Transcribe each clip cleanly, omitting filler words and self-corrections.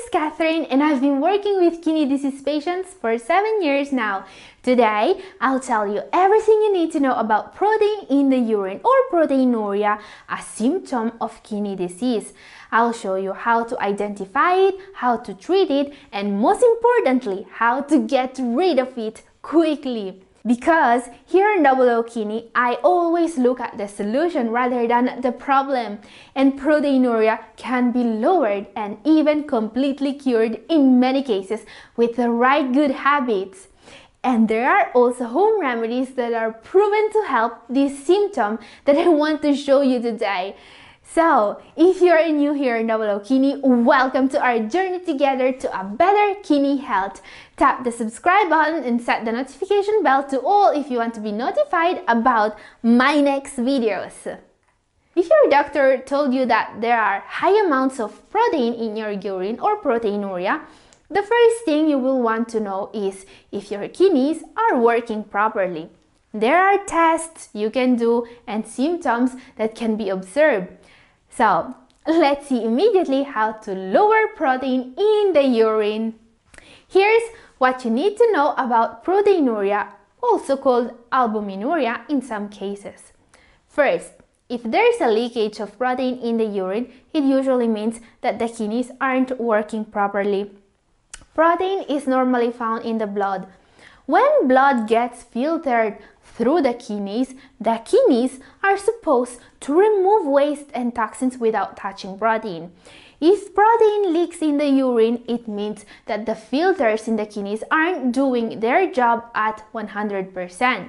Katherine and I've been working with kidney disease patients for 7 years now. Today, I'll tell you everything you need to know about protein in the urine or proteinuria, a symptom of kidney disease. I'll show you how to identify it, how to treat it, and most importantly, how to get rid of it quickly. Because here in Double Kidney, I always look at the solution rather than the problem, and proteinuria can be lowered and even completely cured in many cases with the right good habits. And there are also home remedies that are proven to help this symptom that I want to show you today. So, if you're new here in Double Kidney, welcome to our journey together to a better kidney health. Tap the subscribe button and set the notification bell to all if you want to be notified about my next videos. If your doctor told you that there are high amounts of protein in your urine or proteinuria, the first thing you will want to know is if your kidneys are working properly. There are tests you can do and symptoms that can be observed. So, let's see immediately how to lower protein in the urine. Here's what you need to know about proteinuria, also called albuminuria in some cases. First, if there is a leakage of protein in the urine, it usually means that the kidneys aren't working properly. Protein is normally found in the blood. When blood gets filtered through the kidneys are supposed to remove waste and toxins without touching protein. If protein leaks in the urine, it means that the filters in the kidneys aren't doing their job at 100%.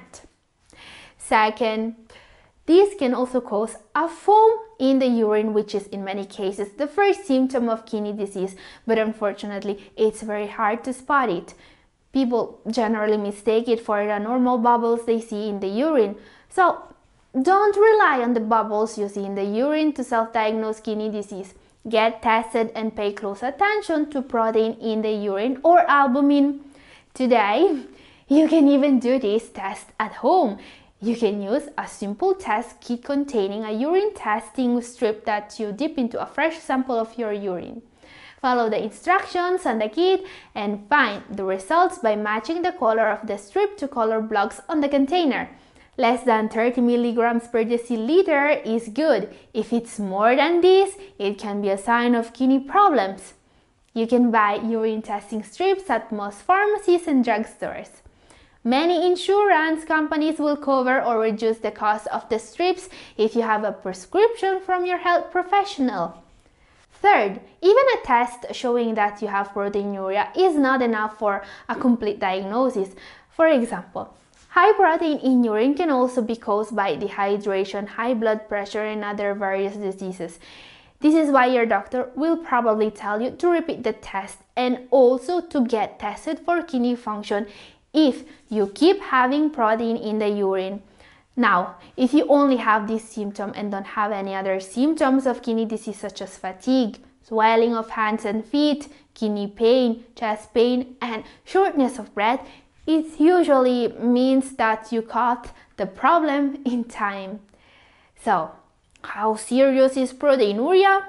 Second, this can also cause a foam in the urine, which is in many cases the first symptom of kidney disease, but unfortunately it's very hard to spot it. People generally mistake it for the normal bubbles they see in the urine. So, don't rely on the bubbles you see in the urine to self-diagnose kidney disease. Get tested and pay close attention to protein in the urine or albumin. Today, you can even do this test at home. You can use a simple test kit containing a urine testing strip that you dip into a fresh sample of your urine. Follow the instructions on the kit and find the results by matching the color of the strip to color blocks on the container. Less than 30 milligrams per deciliter is good. If it's more than this, it can be a sign of kidney problems. You can buy urine testing strips at most pharmacies and drugstores. Many insurance companies will cover or reduce the cost of the strips if you have a prescription from your health professional. Third, even a test showing that you have proteinuria is not enough for a complete diagnosis. For example, high protein in urine can also be caused by dehydration, high blood pressure, and other various diseases. This is why your doctor will probably tell you to repeat the test and also to get tested for kidney function if you keep having protein in the urine. Now, if you only have this symptom and don't have any other symptoms of kidney disease such as fatigue, swelling of hands and feet, kidney pain, chest pain, and shortness of breath, it usually means that you caught the problem in time. So, how serious is proteinuria?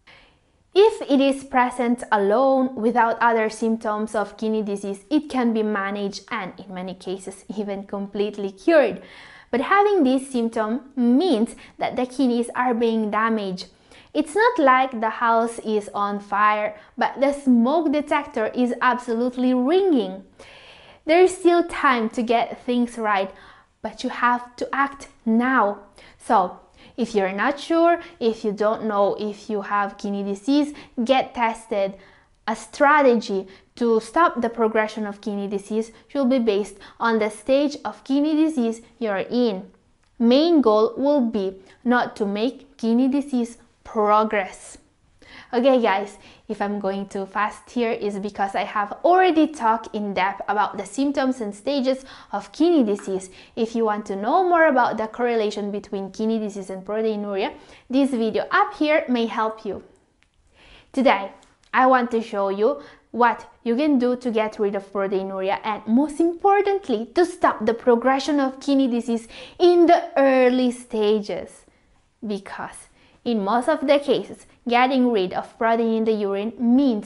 If it is present alone without other symptoms of kidney disease, it can be managed and in many cases even completely cured. But having this symptom means that the kidneys are being damaged. It's not like the house is on fire, but the smoke detector is absolutely ringing. There is still time to get things right, but you have to act now. So, if you're not sure, if you don't know if you have kidney disease, get tested. A strategy to stop the progression of kidney disease should be based on the stage of kidney disease you're in. Main goal will be not to make kidney disease progress. Okay guys, if I'm going too fast here is because I have already talked in depth about the symptoms and stages of kidney disease. If you want to know more about the correlation between kidney disease and proteinuria, this video up here may help you. Today, I want to show you what you can do to get rid of proteinuria and most importantly, to stop the progression of kidney disease in the early stages. Because in most of the cases, getting rid of protein in the urine means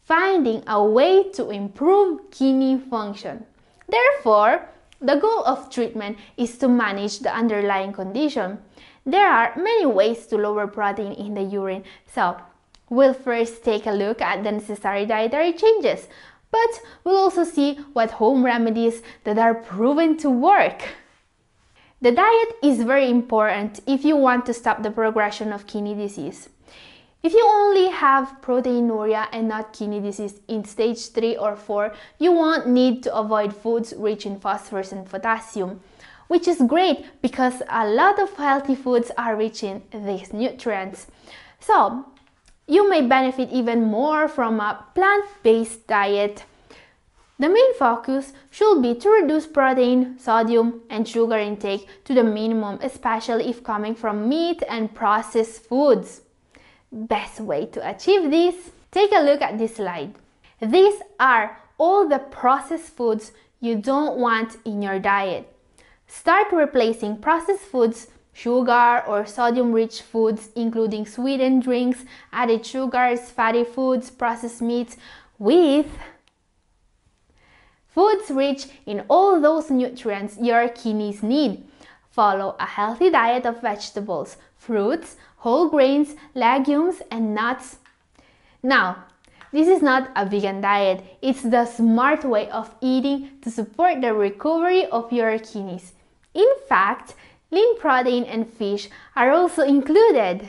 finding a way to improve kidney function. Therefore, the goal of treatment is to manage the underlying condition. There are many ways to lower protein in the urine, so we'll first take a look at the necessary dietary changes, but we'll also see what home remedies that are proven to work. The diet is very important if you want to stop the progression of kidney disease. If you only have proteinuria and not kidney disease in stage 3 or 4, you won't need to avoid foods rich in phosphorus and potassium, which is great because a lot of healthy foods are rich in these nutrients. So, you may benefit even more from a plant-based diet. The main focus should be to reduce protein, sodium, and sugar intake to the minimum, especially if coming from meat and processed foods. Best way to achieve this? Take a look at this slide. These are all the processed foods you don't want in your diet. Start replacing processed foods, sugar or sodium-rich foods, including sweetened drinks, added sugars, fatty foods, processed meats, with foods rich in all those nutrients your kidneys need. Follow a healthy diet of vegetables, fruits, whole grains, legumes, and nuts. Now, this is not a vegan diet, it's the smart way of eating to support the recovery of your kidneys. In fact, lean protein and fish are also included.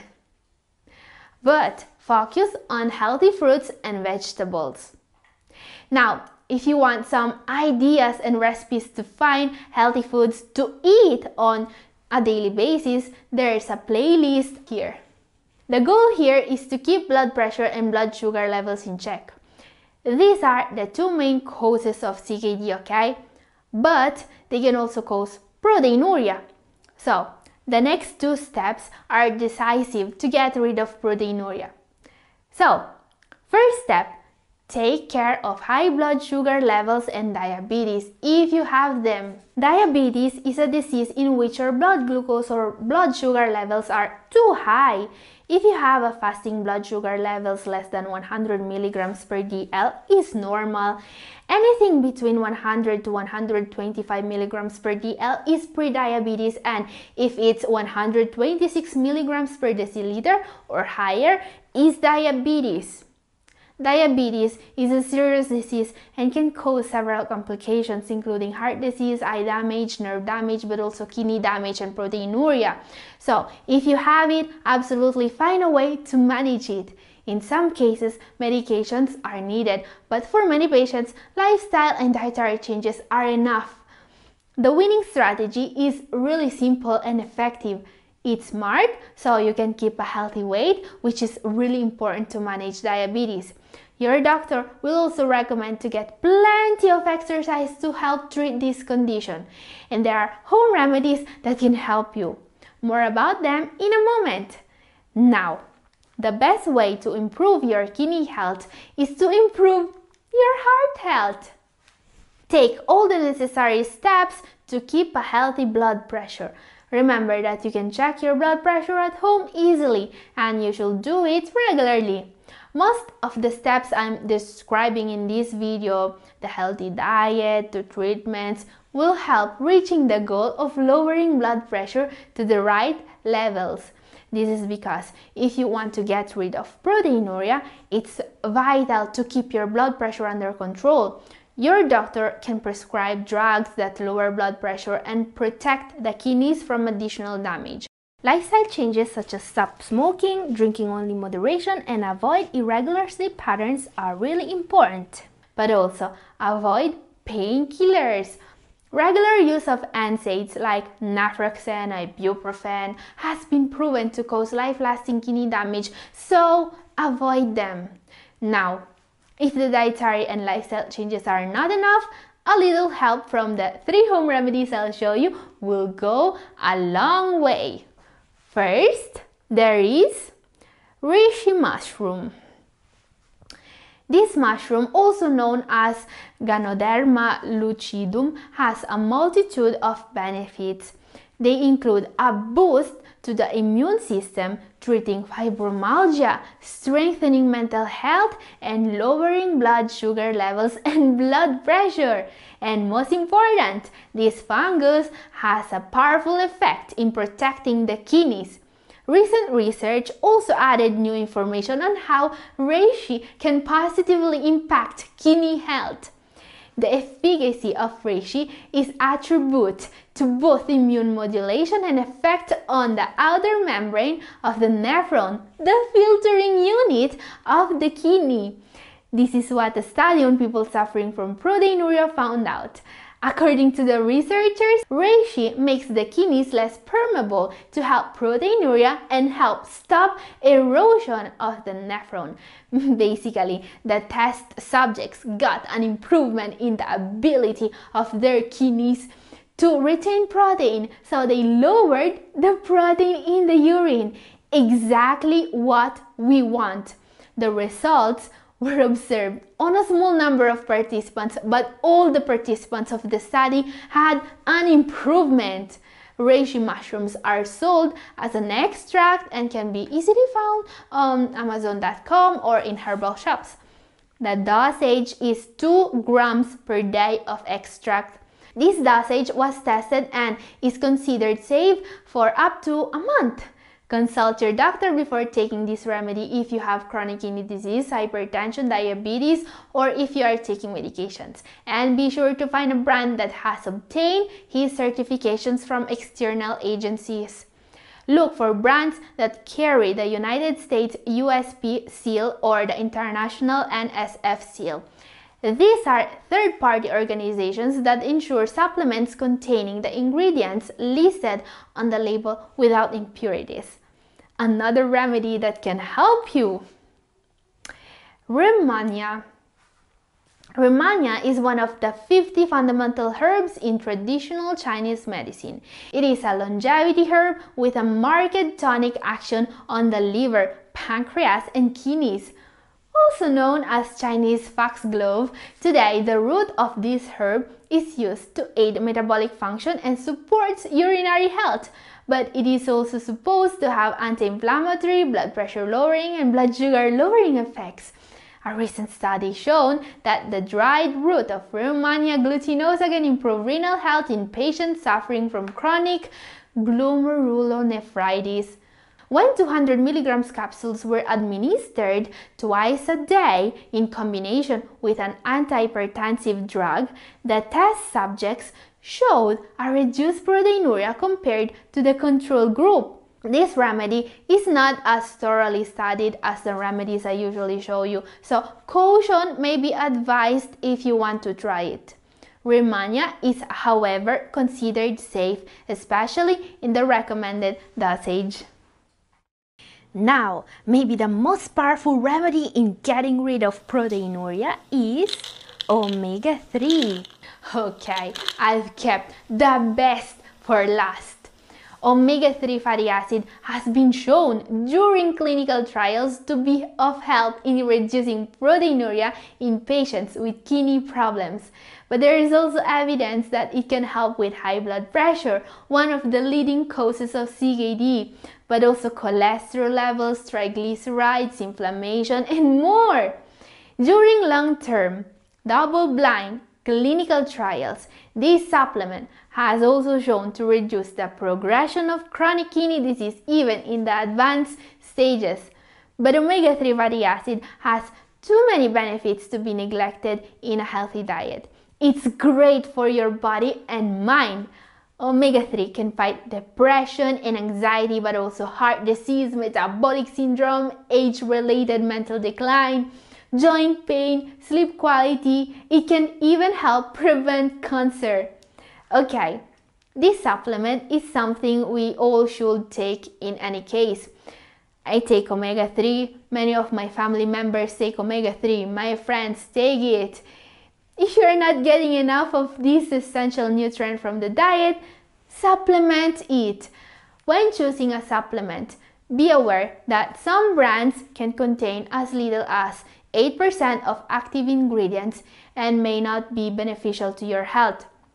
But focus on healthy fruits and vegetables. Now, if you want some ideas and recipes to find healthy foods to eat on a daily basis, there is a playlist here. The goal here is to keep blood pressure and blood sugar levels in check. These are the two main causes of CKD, okay? But they can also cause proteinuria. So, the next two steps are decisive to get rid of proteinuria. So, first step, take care of high blood sugar levels and diabetes if you have them. Diabetes is a disease in which your blood glucose or blood sugar levels are too high. If you have a fasting blood sugar levels less than 100 milligrams per dl is normal. Anything between 100 to 125 milligrams per dl is pre-diabetes, and if it's 126 milligrams per deciliter or higher is diabetes. Diabetes is a serious disease and can cause several complications including heart disease, eye damage, nerve damage, but also kidney damage and proteinuria. So, if you have it, absolutely find a way to manage it. In some cases, medications are needed, but for many patients, lifestyle and dietary changes are enough. The winning strategy is really simple and effective. Eat smart so you can keep a healthy weight, which is really important to manage diabetes. Your doctor will also recommend to get plenty of exercise to help treat this condition. And there are home remedies that can help you. More about them in a moment. Now, the best way to improve your kidney health is to improve your heart health. Take all the necessary steps to keep a healthy blood pressure. Remember that you can check your blood pressure at home easily, and you should do it regularly. Most of the steps I'm describing in this video, the healthy diet, the treatments, will help reaching the goal of lowering blood pressure to the right levels. This is because if you want to get rid of proteinuria, it's vital to keep your blood pressure under control. Your doctor can prescribe drugs that lower blood pressure and protect the kidneys from additional damage. Lifestyle changes such as stop smoking, drinking only moderation, and avoid irregular sleep patterns are really important. But also, avoid painkillers. Regular use of NSAIDs like naproxen, ibuprofen has been proven to cause life-lasting kidney damage, so avoid them. Now, if the dietary and lifestyle changes are not enough, a little help from the 3 home remedies I'll show you will go a long way. First, there is Reishi mushroom. This mushroom, also known as Ganoderma lucidum, has a multitude of benefits. They include a boost to the immune system, treating fibromyalgia, strengthening mental health, and lowering blood sugar levels and blood pressure. And most important, this fungus has a powerful effect in protecting the kidneys. Recent research also added new information on how reishi can positively impact kidney health. The efficacy of reishi is attributed to both immune modulation and effect on the outer membrane of the nephron, the filtering unit of the kidney. This is what a study on people suffering from proteinuria found out. According to the researchers, reishi makes the kidneys less permeable to help proteinuria and help stop erosion of the nephron. Basically, the test subjects got an improvement in the ability of their kidneys to retain protein, so they lowered the protein in the urine. Exactly what we want. The results were observed on a small number of participants, but all the participants of the study had an improvement. Reishi mushrooms are sold as an extract and can be easily found on Amazon.com or in herbal shops. The dosage is 2 grams per day of extract. This dosage was tested and is considered safe for up to a month. Consult your doctor before taking this remedy if you have chronic kidney disease, hypertension, diabetes, or if you are taking medications. And be sure to find a brand that has obtained his certifications from external agencies. Look for brands that carry the United States USP seal or the International NSF seal. These are third-party organizations that ensure supplements containing the ingredients listed on the label without impurities. Another remedy that can help you. Rehmannia. Rehmannia is one of the 50 fundamental herbs in traditional Chinese medicine. It is a longevity herb with a marked tonic action on the liver, pancreas, and kidneys. Also known as Chinese foxglove, today the root of this herb is used to aid metabolic function and supports urinary health, but it is also supposed to have anti-inflammatory, blood pressure lowering, and blood sugar lowering effects. A recent study shown that the dried root of Rehmannia glutinosa can improve renal health in patients suffering from chronic glomerulonephritis. When 200 milligrams capsules were administered twice a day in combination with an antihypertensive drug, the test subjects showed a reduced proteinuria compared to the control group. This remedy is not as thoroughly studied as the remedies I usually show you, so caution may be advised if you want to try it. Rehmannia is, however, considered safe, especially in the recommended dosage. Now, maybe the most powerful remedy in getting rid of proteinuria is omega-3. Okay, I've kept the best for last. Omega-3 fatty acid has been shown during clinical trials to be of help in reducing proteinuria in patients with kidney problems. But there is also evidence that it can help with high blood pressure, one of the leading causes of CKD, but also cholesterol levels, triglycerides, inflammation, and more. During long-term, double-blind clinical trials, this supplement has also shown to reduce the progression of chronic kidney disease even in the advanced stages. But omega-3 fatty acid has too many benefits to be neglected in a healthy diet. It's great for your body and mind. Omega-3 can fight depression and anxiety, but also heart disease, metabolic syndrome, age-related mental decline, joint pain, sleep quality. It can even help prevent cancer. Okay, this supplement is something we all should take in any case. I take omega-3, many of my family members take omega-3, my friends take it. If you are not getting enough of this essential nutrient from the diet, supplement it. When choosing a supplement, be aware that some brands can contain as little as 8% of active ingredients and may not be beneficial to your health.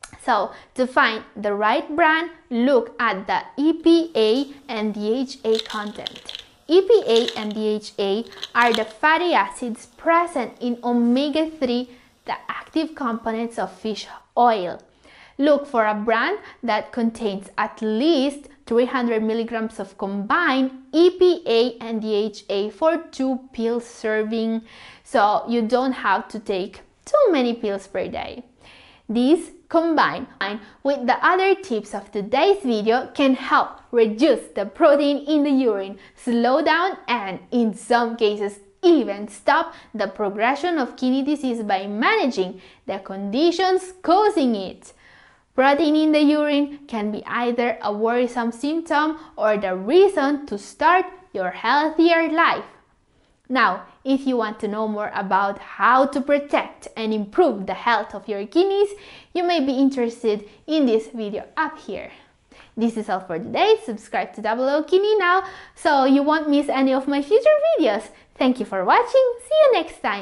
So, to find the right brand, look at the EPA and DHA content. EPA and DHA are the fatty acids present in omega-3, the active components of fish oil. Look for a brand that contains at least 300 milligrams of combined EPA and DHA for 2 pill serving, so you don't have to take too many pills per day. These, combined with the other tips of today's video, can help reduce the protein in the urine, slow down, and in some cases even stop the progression of kidney disease by managing the conditions causing it. Protein in the urine can be either a worrisome symptom or the reason to start your healthier life. Now, if you want to know more about how to protect and improve the health of your kidneys, you may be interested in this video up here. This is all for today. Subscribe to Double Kidney now so you won't miss any of my future videos. Thank you for watching. See you next time.